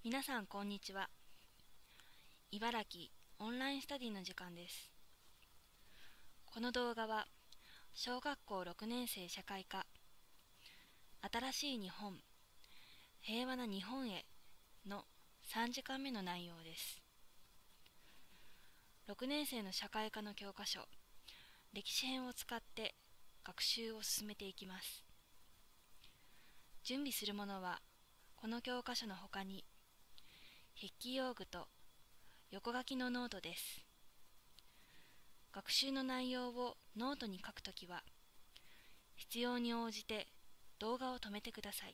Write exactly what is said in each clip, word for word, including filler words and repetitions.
皆さんこんにちは。茨城オンラインスタディの時間です。この動画は小学校ろくねん生社会科新しい日本平和な日本へのさんじかんめの内容です。ろくねん生の社会科の教科書歴史編を使って学習を進めていきます。準備するものはこの教科書のほかに筆記用具と横書きのノートです。学習の内容をノートに書くときは必要に応じて動画を止めてください。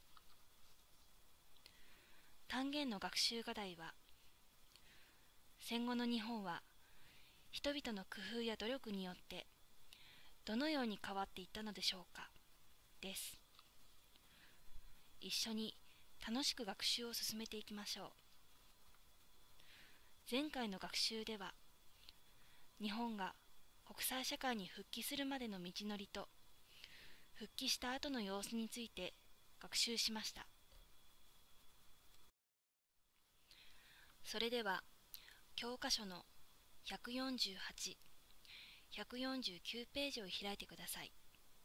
単元の学習課題は戦後の日本は人々の工夫や努力によってどのように変わっていったのでしょうかです。一緒に楽しく学習を進めていきましょう。前回の学習では日本が国際社会に復帰するまでの道のりと復帰した後の様子について学習しました。それでは教科書のひゃくよんじゅうはち、ひゃくよんじゅうきゅうページを開いてください。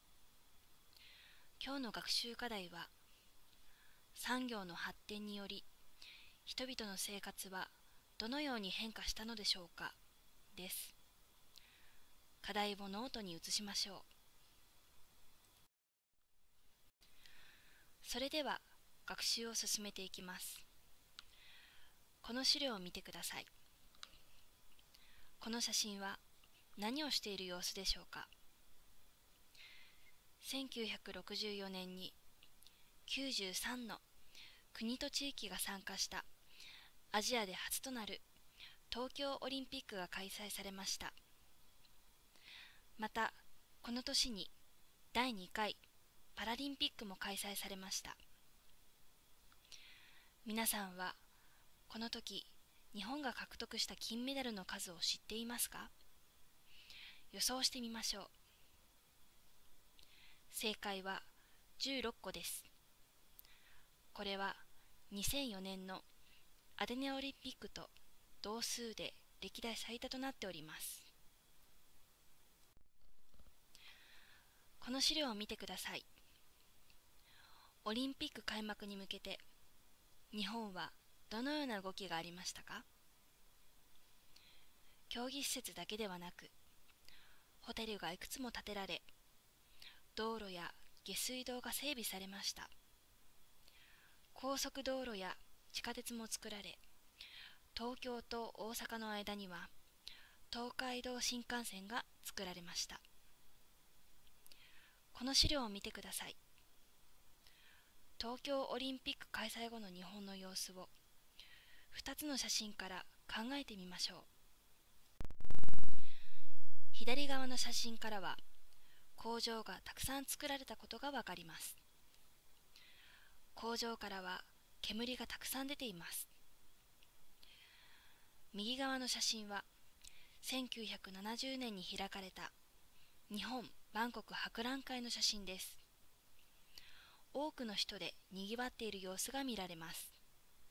今日の学習課題は産業の発展により人々の生活はどのように変化したのでしょうかです。課題をノートに移しましょう。それでは学習を進めていきます。この資料を見てください。この写真は何をしている様子でしょうか。せんきゅうひゃくろくじゅうよねんにきゅうじゅうさんの国と地域が参加したアジアで初となる東京オリンピックが開催されました。またこの年にだいにかいパラリンピックも開催されました。皆さんはこの時日本が獲得した金メダルの数を知っていますか？予想してみましょう。正解はじゅうろっこです。これはにせんよねんのアテネオリンピックと同数で歴代最多となっております。この資料を見てください。オリンピック開幕に向けて日本はどのような動きがありましたか？競技施設だけではなくホテルがいくつも建てられ、道路や下水道が整備されました。高速道路や地下鉄も作られ、東京と大阪の間には東海道新幹線が作られました。この資料を見てください。東京オリンピック開催後の日本の様子をふたつの写真から考えてみましょう。左側の写真からは工場がたくさん作られたことがわかります。工場からは煙がたくさん出ています。右側の写真はせんきゅうひゃくななじゅうねんに開かれた日本万国博覧会の写真です。多くの人でにぎわっている様子が見られます。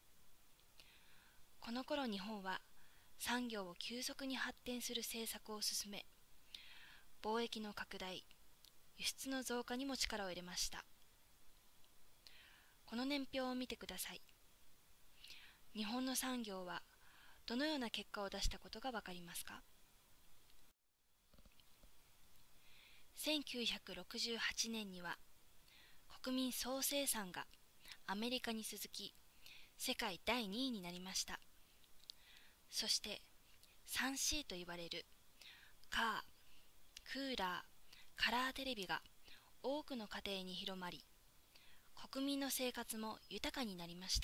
この頃日本は産業を急速に発展する政策を進め、貿易の拡大、輸出の増加にも力を入れました。この年表を見てください。日本の産業はどのような結果を出したことがわかりますか？せんきゅうひゃくろくじゅうはちねんには国民総生産がアメリカに続き世界だいにいになりました。そして スリーシー と言われるカー、クーラー、カラーテレビが多くの家庭に広まり、国民の生活も豊かになりました。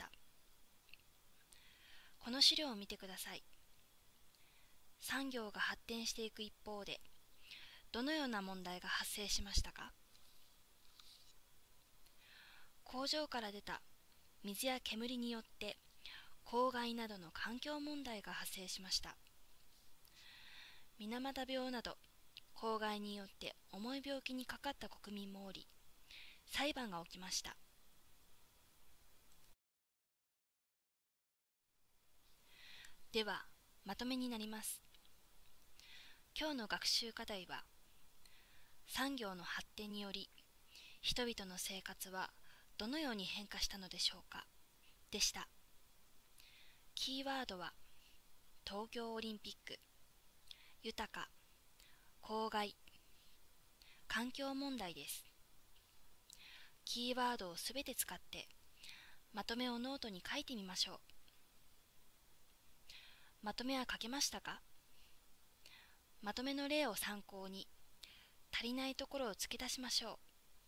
この資料を見てください。産業が発展していく一方でどのような問題が発生しましたか？工場から出た水や煙によって公害などの環境問題が発生しました。水俣病など公害によって重い病気にかかった国民もおり、裁判が起きました。 では、まとめになります。今日の学習課題は、産業の発展により、人々の生活はどのように変化したのでしょうか、でした。キーワードは、東京オリンピック、豊か、公害、環境問題です。キーワードをすべて使って、まとめをノートに書いてみましょう。まとめは書けましたか？まとめの例を参考に、足りないところを付け足しましょう。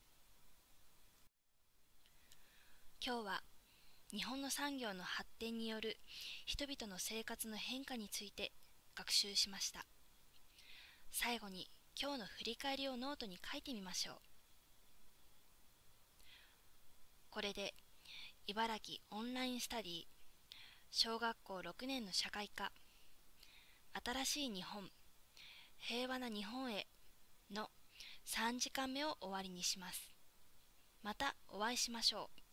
今日は、日本の産業の発展による人々の生活の変化について学習しました。最後に今日の振り返りをノートに書いてみましょう。これで茨城オンラインスタディ小学校ろくねんの社会科新しい日本平和な日本へのさんじかんめを終わりにします。またお会いしましょう。